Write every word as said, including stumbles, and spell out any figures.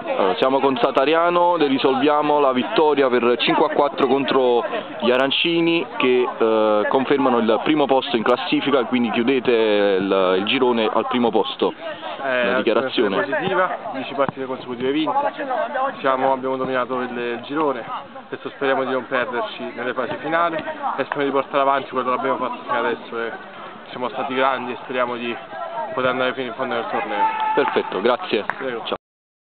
Allora, siamo con Satariano, le risolviamo la vittoria per cinque a quattro contro gli arancini che eh, confermano il primo posto in classifica e quindi chiudete il, il girone al primo posto. Eh, Una dichiarazione positiva, dieci partite consecutive vinte, Siamo, abbiamo dominato il, il girone, adesso speriamo di non perderci nelle fasi finali e speriamo di portare avanti quello che abbiamo fatto fino adesso e siamo stati grandi e speriamo di poter andare fino in fondo nel torneo. Perfetto, grazie. Prego. Ciao.